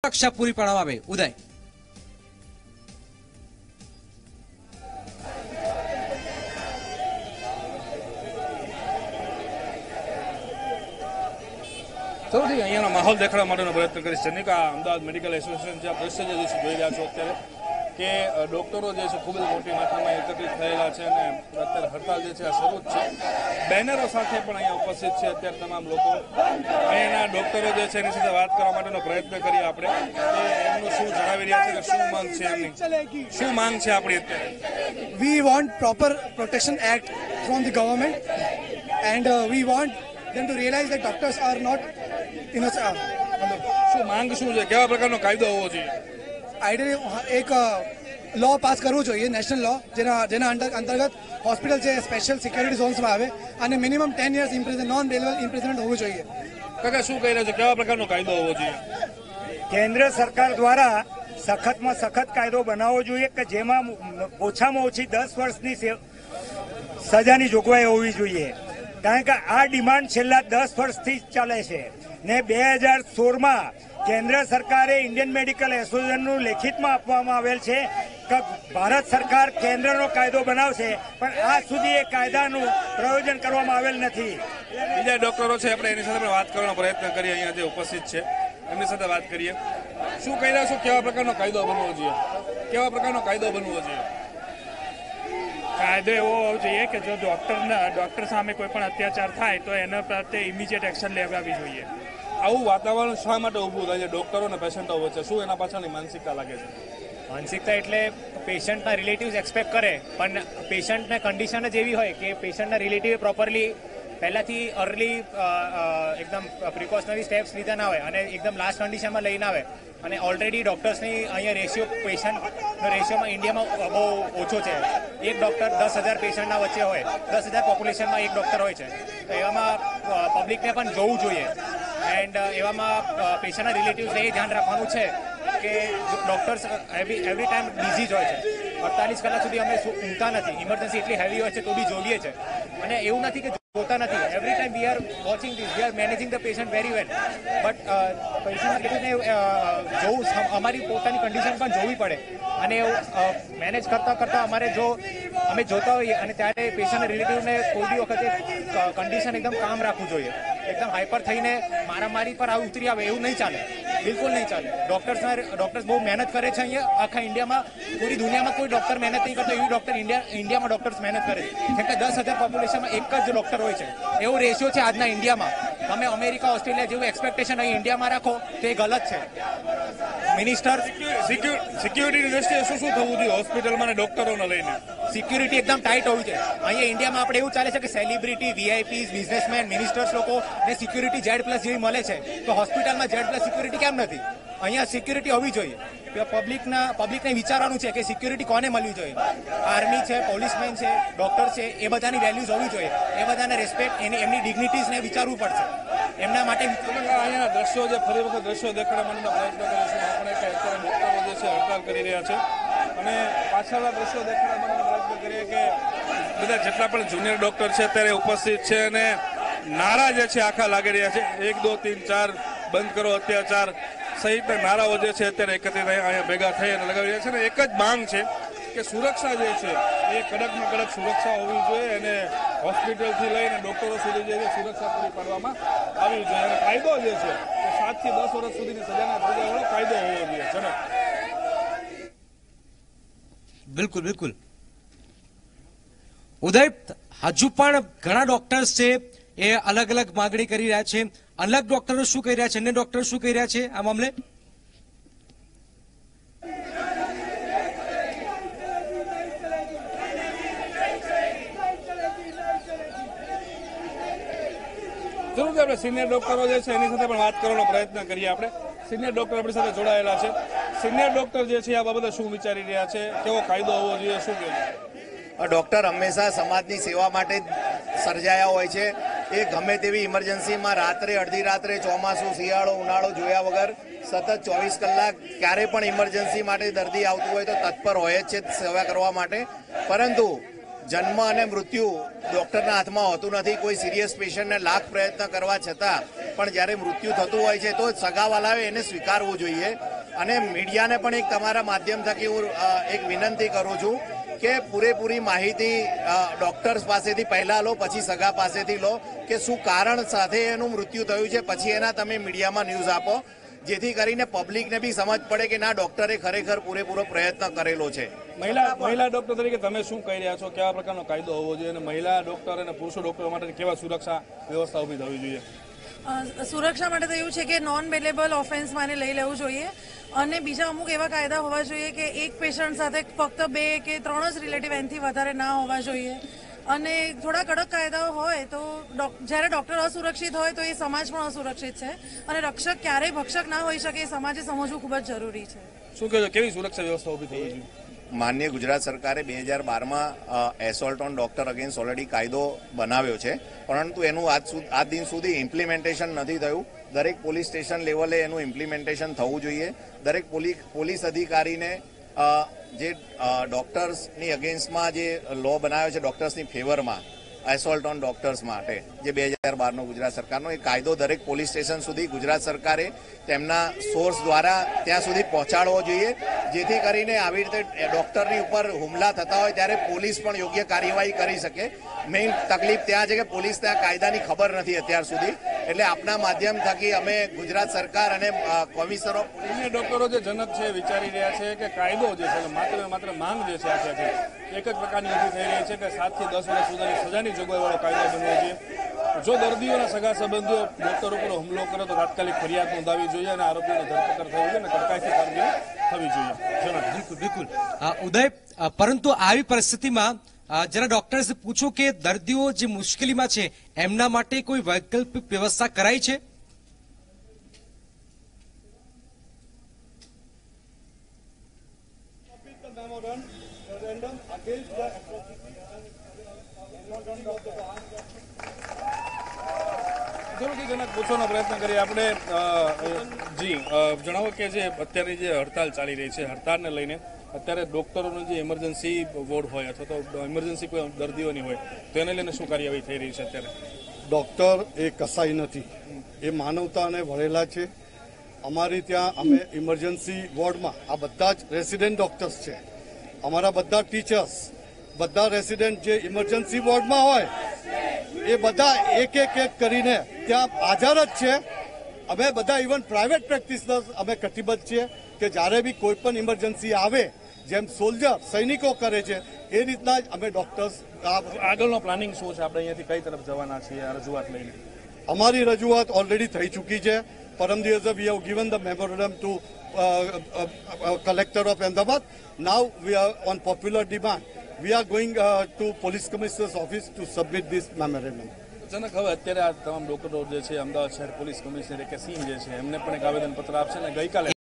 સુરક્ષા પૂરી પાડવામાં આવે। ઉદય, સૌથી અહીંયાનો માહોલ દેખાડવા માટેનો પ્રયત્ન કરીશ। જનિકા, અમદાવાદ મેડિકલ એસોસિએશન જે દ્રશ્ય જે જોઈ રહ્યા છો અત્યારે કે ડોક્ટરો જે છે ખૂબ જ મોટી માત્રામાં એકત્રિત થયેલા છે અને અત્યારે હડતાલ જે છે આ શરૂ જ છે। બેનરો સાથે પણ અહીંયા ઉપસ્થિત છે અત્યારે તમામ લોકો। અહીંયાના ડોક્ટરો જે છે એની સાથે વાત કરવા માટેનો પ્રયત્ન કરીએ આપણે કે એમનું શું જણાવી રહ્યા છે કે શું માંગ છે એમની, શું માંગ છે આપણી અત્યારે। We want proper protection act from the government and we want them to realize that doctors are not innocent. શું માંગ શું છે, કેવા પ્રકારનો કાયદો હોવો જોઈએ? આઈડિયલી એક લો પાસ કરવું જોઈએ, નેશનલ લો, જેના અંતર્ગત હોસ્પિટલ છે સ્પેશિયલ સિક્યોરિટી ઝોન્સમાં આવે અને minimum 10 years imprison, non bailable imprisonment હોવું જોઈએ। કાકા શું કહી રહ્યા છે, કેવા પ્રકારનો કાયદો હોવો જોઈએ? કેન્દ્ર સરકાર દ્વારા સખતમાં સખત કાયદો બનાવવો જોઈએ કે જેમાં ઓછામાં ઓછી 10 વર્ષની સજાની જોગવાઈ હોવી જોઈએ, કારણ કે આ ડિમાન્ડ છેલ્લા 10 વર્ષથી ચાલે છે ને 2016માં કેન્દ્ર સરકારે ઇન્ડિયન મેડિકલ એસોસિએશનનું લેખિતમાં આપવામાં આવેલ છે કે ભારત સરકાર કેન્દ્રનો કાયદો બનાવશે, પણ આજ સુધી એ કાયદાનું પ્રયોજન કરવામાં આવેલ નથી। બીજા ડોક્ટરો છે, આપણે એની સાથે પણ વાત કરવાનો પ્રયત્ન કરીએ, અહીંયા જે ઉપસ્થિત છે એમની સાથે વાત કરીએ। શું કહી રહ્યા છો, કેવા પ્રકારનો કાયદો બનવો જોઈએ, કેવા પ્રકારનો કાયદો બનવો જોઈએ? કાયદો એવો હોવો જોઈએ કે જો ડોક્ટર સામે કોઈ પણ અત્યાચાર થાય તો એના પ્રત્યે ઇમિડિયેટ એક્શન લેવાવી જોઈએ। આવું વાતાવરણ શા માટે ઊભું થાય છે ડોક્ટરો અને પેશન્ટો વચ્ચે? શું એના પાછળની માનસિકતા લાગે છે? માનસિકતા એટલે પેશન્ટના રિલેટિવ્સ એક્સપેક્ટ કરે, પણ પેશન્ટને કન્ડિશન જ એવી હોય કે પેશન્ટના રિલેટિવે પ્રોપરલી પહેલાથી અર્લી એકદમ પ્રિકોશનરી સ્ટેપ્સ લીધા ના હોય અને એકદમ લાસ્ટ કન્ડિશનમાં લઈને આવે અને ઓલરેડી ડૉક્ટર્સની અહીંયા રેશિયો પેશન્ટનો રેશિયોમાં ઇન્ડિયામાં બહુ ઓછો છે। એક ડૉક્ટર 10,000 પેશન્ટના વચ્ચે હોય, 10,000 પોપ્યુલેશનમાં એક ડૉક્ટર હોય છે, તો એવામાં પબ્લિકને પણ જોવું જોઈએ એન્ડ એવામાં પેશન્ટના રિલેટિવ્સને એ ધ્યાન રાખવાનું છે કે ડૉક્ટર્સ એવરી ટાઈમ બિઝી જ હોય છે, 48 કલાક સુધી અમે ઊંઘતા નથી, ઇમરજન્સી એટલી હેવી હોય છે તો બી જોઈએ છે અને એવું નથી કે જોતા નથી, every time we are watching this, we are managing the patient very well, but પેશન્ટના રિલેટિવ્સને જોવું, અમારી પોતાની કન્ડિશન પણ જોવી પડે અને એવું મેનેજ કરતાં અમારે જો અમે જોતા હોઈએ અને ત્યારે પેશન્ટના રિલેટિવને કોઈ બી વખતે કન્ડિશન એકદમ કામ રાખવું જોઈએ, એકદમ હાઈપર થઈને મારામારી પર ઉતરી આવે એવું નહીં ચાલે, બિલકુલ નહીં ચાલે। ડૉક્ટર્સ બહુ મહેનત કરે છે અહીંયા આખા ઇન્ડિયામાં, પૂરી દુનિયામાં કોઈ ડૉક્ટર મહેનત નહીં કરતો એવી ડૉક્ટર ઇન્ડિયામાં ડૉક્ટર્સ મહેનત કરે છે, કેમ કે 10,000 પોપ્યુલેશનમાં એક જ ડૉક્ટર હોય છે, એવો રેશિયો છે આજના ઇન્ડિયામાં। તમે અમેરિકા, ઓસ્ટ્રેલિયા જેવું એક્સપેક્ટેશન અહીં ઇન્ડિયામાં રાખો તો એ ગલત છે। મિનિસ્ટર સિક્યુરિટીની દ્રષ્ટિએ શું શું થવું જોઈએ હોસ્પિટલમાં ડોક્ટરોને લઈને? સિક્યુરિટી એકદમ ટાઈટ હોવી જોઈએ। અહીંયા ઇન્ડિયામાં આપણે એવું ચાલે છે કે સેલિબ્રિટી, વીઆઈપીઝ, બિઝનેસમેન, મિનિસ્ટર્સ લોકો ને સિક્યુરિટી Z+ જેવી મળે છે, તો હોસ્પિટલમાં Z+ સિક્યુરિટી કેમ નથી? અહીંયા સિક્યુરિટી હોવી જોઈએ। પબ્લિકને વિચારવાનું છે કે સિક્યુરિટી કોને મળવી જોઈએ, આર્મી છે, પોલીસમેન છે, ડોક્ટર છે, એ બધાની વેલ્યુઝ હોવી જોઈએ, એ બધાને રિસ્પેક્ટ, એમની ડિગ્નિટીઝને વિચારવું પડશે એમના માટે। અહીંયાના દ્રશ્યો જે ફરી વખત દ્રશ્યો દેખાડવા માટેનો પ્રયત્ન કરીશું આપણે કે અત્યારે ડોક્ટરો જે છે હડતાલ કરી રહ્યા છે અને પાછળના દ્રશ્યો દેખાડવા માટેનો પ્રયત્ન કરીએ કે બધા જેટલા પણ જુનિયર ડોક્ટર છે અત્યારે ઉપસ્થિત છે અને નારા જે છે આખા લાગી રહ્યા છે, 1 2 3 4 બંધ કરો અત્યાચાર સહિતના નારાઓ જે છે અત્યારે એકત્રિત અહીંયા ભેગા થઈ અને લગાવી રહ્યા છે અને એક જ માંગ છે કે સુરક્ષા જે છે એ કડકમાં કડક સુરક્ષા હોવી જોઈએ અને હોસ્પિટલથી લઈને ડોક્ટરો સુધી જે છે સુરક્ષા પૂરી પાડવામાં આવી જોઈએ અને કાયદો જે છે એ 7 થી 10 વર્ષ સુધીની સજાના સજાવાળો કાયદો હોવો જોઈએ। ચલો, બિલકુલ બિલકુલ ઉદય, હજુ પણ ઘણા ડોક્ટર્સ છે એ અલગ અલગ માગણી કરી રહ્યા છે, અલગ ડોક્ટરો શું કહી રહ્યા છે, અન્ય ડોક્ટરો શું કહી રહ્યા છે આ મામલે? જરૂર આપણે સિનિયર ડોક્ટરો જે છે એની સાથે પણ વાત કરવાનો પ્રયત્ન કરીએ। આપણે સિનિયર ડોક્ટર આપણી સાથે જોડાયેલા છે। સિનિયર ડોક્ટર જે છે આ બાબતે શું વિચારી રહ્યા છે, કેવો કાયદો હોવો જોઈએ, શું કહે છે? ડોક્ટર હંમેશા સમાજની સેવા માટે સર્જાયા હોય છે। એ ગમે તેવી ઇમરજન્સીમાં રાત્રે, અડધી રાત્રે, ચોમાસું, શિયાળો, ઉનાળો જોયા વગર સતત 24 કલાક ક્યારે પણ ઇમરજન્સી માટે દર્દી આવતું હોય તો તત્પર હોય જ છે સેવા કરવા માટે, પરંતુ જન્મ અને મૃત્યુ ડોક્ટરના હાથમાં હોતું નથી। કોઈ સિરિયસ પેશન્ટને લાખ પ્રયત્ન કરવા છતાં પણ જ્યારે મૃત્યુ થતું હોય છે તો સગાવાલાએ એને સ્વીકારવું જોઈએ અને મીડિયાને પણ એક તમારા માધ્યમ થકી હું એક વિનંતી કરું છું કે પૂરેપૂરી માહિતી ડોક્ટર્સ પાસેથી પહેલા લો, પછી સગા પાસેથી લો કે શું કારણ સાથે એનું મૃત્યુ થયું છે, પછી એના તમે મીડિયામાં ન્યૂઝ આપો, જેથી કરીને પબ્લિકને બી સમજ પડે કે ના, ડોક્ટરે ખરેખર પૂરેપૂરો પ્રયત્ન કરેલો છે. મહિલા ડોક્ટર તરીકે તમે શું કહી રહ્યા છો? કેવા પ્રકારનો કાયદો હોવો જોઈએ અને મહિલા ડોક્ટર અને પુરુષો ડોક્ટર માટે કેવા સુરક્ષા વ્યવસ્થા ઊભી થવી જોઈએ? સુરક્ષા માટે તો એવું છે કે નોન બેલેબલ ઓફેન્સમાં લઈ લેવું જોઈએ અને બીજા અમુક એવા કાયદા હોવા જોઈએ કે એક પેશન્ટ સાથે ફક્ત 2 કે 3 જ રિલેટિવ એનાથી વધારે ના હોવા જોઈએ અને થોડા કડક કાયદાઓ હોય તો જ્યારે ડોક્ટર અસુરક્ષિત હોય તો એ સમાજ પણ અસુરક્ષિત છે અને રક્ષક ક્યારેય ભક્ષક ના હોઈ શકે એ સમાજે સમજવું ખૂબ જ જરૂરી છે. શું કહો છો, કેવી સુરક્ષા વ્યવસ્થા ઊભી થવી જોઈએ? માનનીય ગુજરાત સરકારે 2012માં assault on doctor against already કાયદો બનાવ્યો છે, પરંતુ એનું આજ દિન સુધી ઇમ્પ્લિમેન્ટેશન નથી થયું. દરેક પોલીસ સ્ટેશન લેવલે એનું ઇમ્પ્લિમેન્ટેશન થવું જોઈએ. દરેક પોલીસ અધિકારીને જે ડોક્ટર્સની અગેન્સ્ટમાં જે લો બનાવ્યો છે ડોક્ટર્સની ફેવરમાં એસોલ્ટ ઓન ડોક્ટર્સ માટે, જે 2012નો ગુજરાત સરકારનો, એ કાયદો દરેક પોલીસ સ્ટેશન સુધી ગુજરાત સરકારે તેમના સોર્સ દ્વારા ત્યાં સુધી પહોંચાડવો જોઈએ, જેથી કરીને આવી રીતે ડોક્ટરની ઉપર હુમલા થતા હોય ત્યારે પોલીસ પણ યોગ્ય કાર્યવાહી કરી શકે. મેઇન તકલીફ ત્યાં છે કે પોલીસ ત્યાં કાયદાની ખબર નથી અત્યાર સુધી. એટલે આપના માધ્યમ થકી અમે ગુજરાત સરકાર અને કમિશનરો ડોક્ટરો જે જનક છે વિચારી રહ્યા છે કે કાયદો જે છે માત્ર માંગ જે છે એક જ પ્રકારની ઊભી થઈ રહી છે કે 7 થી 10 વર્ષ સુધીની સજાની જોગવાઈ વાળો કાયદો બનવો જોઈએ. જો દર્દીઓના સગા સંબંધીઓ ડોક્ટર ઉપર હુમલો કરે તો તાત્કાલિક ફરિયાદ નોંધાવી જોઈએ અને આરોપીઓની ધરપકડ થવી જોઈએ અને કડકાઈથી કામગીરી થવી જોઈએ. બિલકુલ ઉદય, પરંતુ આવી પરિસ્થિતિમાં જરા ડોક્ટર્સે પૂછો કે દર્દીઓ જે મુશ્કેલીમાં છે એમના માટે કોઈ વૈકલ્પિક વ્યવસ્થા કરાઈ છે? પૂછવાનો પ્રયત્ન કરીએ આપણે. જી જણાવો કે જે અત્યારે જે હડતાલ ચાલી રહી છે, હડતાલને લઈને અત્યારે ડોક્ટરોનો જે ઇમરજન્સી વોર્ડ હોય અથવા તો ઇમરજન્સી કોઈ દર્દીઓની હોય તો એને લઈને શું કાર્યવાહી થઈ રહી છે અત્યારે? ડોક્ટર એ કસાઈ નથી, એ માનવતાને વળેલા છે. અમારી ત્યાં અમે ઇમરજન્સી વોર્ડમાં આ બધા જ રેસિડેન્ટ ડોક્ટર્સ છે, અમારા બધા ટીચર્સ, બધા રેસિડેન્ટ જે ઇમરજન્સી વોર્ડમાં હોય એ બધા એક કરીને ત્યાં હાજર જ છે. અમે બધા ઇવન પ્રાઇવેટ પ્રેક્ટિશનર્સ અમે કટિબદ્ધ છીએ કે જ્યારે બી કોઈ પણ ઇમરજન્સી આવે, જેમ સોલ્જર સૈનિકો કરે છે એ રીતના જ અમે ડોક્ટર્સ. આગળનો પ્લાનિંગ શું છે? આપણે અહીંયાથી કઈ તરફ જવાના છીએ આ રજૂઆત લઈને? અમારી રજૂઆત ઓલરેડી થઈ ચૂકી છે. પરમ દિવસે we have given the memorandum to collector of Ahmedabad. Now we are on popular demand. We are going to Police Commissioner's office to submit this memorandum. અચાનક હવે અત્યારે આ તમામ ડોક્ટરો જે છે અમદાવાદ શહેર પોલીસ કમિશનર કે સિંહ જે છે એમને પણ એક આવેદન પત્ર આપશે અને ગઈકાલે